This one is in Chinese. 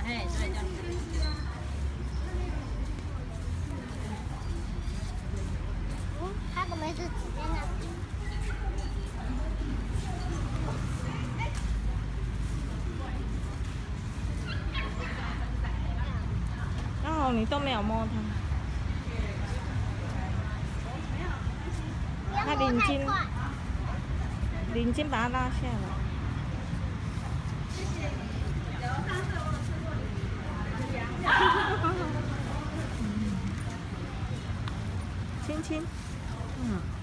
哎，对，这样子。 它怎么是指在那里？ 哦，你都没有摸它。它领巾把它拉下来。亲亲，嗯。